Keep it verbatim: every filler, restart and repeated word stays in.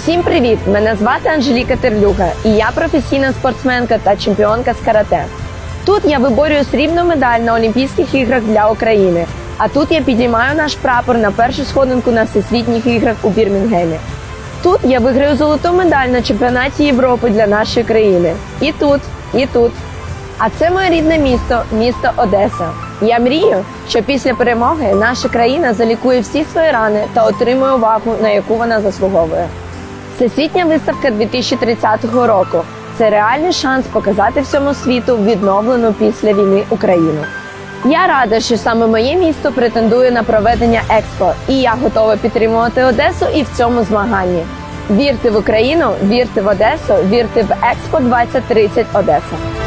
Всім привіт! Мене звати Анжеліка Терлюга, і я професійна спортсменка та чемпіонка з карате. Тут я виборюю срібну медаль на Олімпійських іграх для України, а тут я підіймаю наш прапор на першу сходинку на Всесвітніх іграх у Бірмінгемі. Тут я виграю золоту медаль на чемпіонаті Європи для нашої країни. І тут, і тут. А це моє рідне місто, місто Одеса. Я мрію, що після перемоги наша країна залікує всі свої рани та отримує увагу, на яку вона заслуговує. Всесвітня виставка дві тисячі тридцятого року – це реальний шанс показати всьому світу відновлену після війни Україну. Я рада, що саме моє місто претендує на проведення Експо, і я готова підтримувати Одесу і в цьому змаганні. Вірте в Україну, вірте в Одесу, вірте в Експо двадцять тридцять Одеса.